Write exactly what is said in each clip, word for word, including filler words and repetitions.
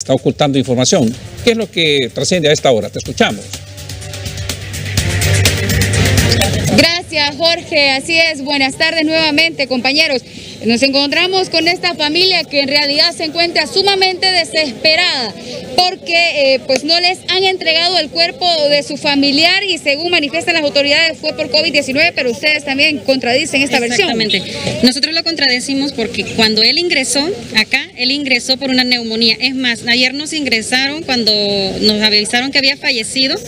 está ocultando información. ¿Qué es lo que trasciende a esta hora? Te escuchamos. Gracias, Jorge. Así es. Buenas tardes nuevamente, compañeros. Nos encontramos con esta familia que en realidad se encuentra sumamente desesperada porque eh, pues no les han entregado el cuerpo de su familiar y según manifiestan las autoridades fue por COVID diecinueve, pero ustedes también contradicen esta versión. Exactamente. Nosotros lo contradecimos porque cuando él ingresó acá, él ingresó por una neumonía. Es más, ayer nos ingresaron cuando nos avisaron que había fallecido.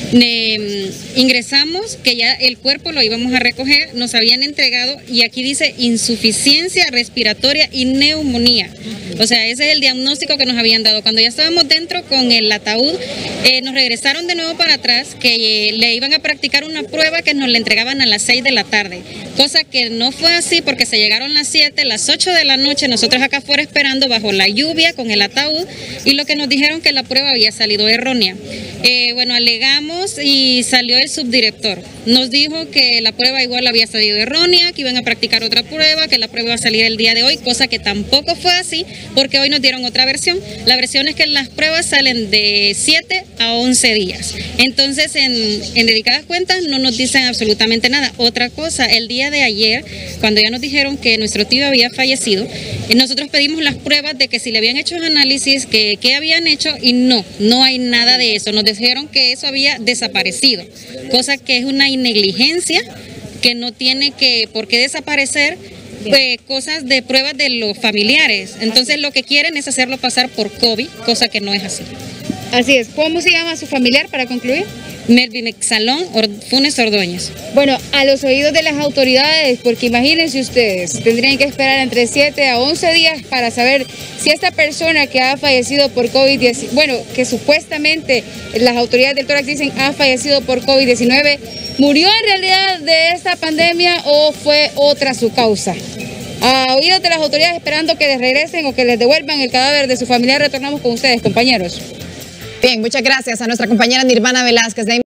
Eh, ingresamos, que ya el cuerpo lo íbamos a recoger, nos habían entregado y aquí dice insuficiencia respiratoria y neumonía. O sea, ese es el diagnóstico que nos habían dado. Cuando ya estábamos dentro con el ataúd, eh, nos regresaron de nuevo para atrás, que eh, le iban a practicar una prueba que nos la entregaban a las seis de la tarde, cosa que no fue así porque se llegaron las siete, las ocho de la noche, nosotros acá afuera esperando bajo la lluvia con el ataúd y lo que nos dijeron que la prueba había salido errónea. Eh, bueno, alegamos y salió el subdirector. Nos dijo que la prueba igual había salido errónea, que iban a practicar otra prueba, que la prueba iba a salir el día de hoy, cosa que tampoco fue así, porque hoy nos dieron otra versión. La versión es que las pruebas salen de siete a once días. Entonces, en, en dedicadas cuentas no nos dicen absolutamente nada. Otra cosa, el día de ayer, cuando ya nos dijeron que nuestro tío había fallecido, nosotros pedimos las pruebas de que si le habían hecho análisis, que qué habían hecho y no, no hay nada de eso. Nos dijeron que eso había desaparecido, cosa que es una negligencia que no tiene que por qué desaparecer eh, cosas de pruebas de los familiares. Entonces lo que quieren es hacerlo pasar por COVID, cosa que no es así. Así es. ¿Cómo se llama su familiar para concluir? Melvin Exalón Funes Ordóñez. Bueno, a los oídos de las autoridades, porque imagínense ustedes, tendrían que esperar entre siete a once días para saber si esta persona que ha fallecido por COVID diecinueve, bueno, que supuestamente las autoridades del tórax dicen ha fallecido por COVID diecinueve, ¿murió en realidad de esta pandemia o fue otra su causa? A oídos de las autoridades esperando que les regresen o que les devuelvan el cadáver de su familiar, retornamos con ustedes, compañeros. Bien, muchas gracias a nuestra compañera Nirvana Velázquez.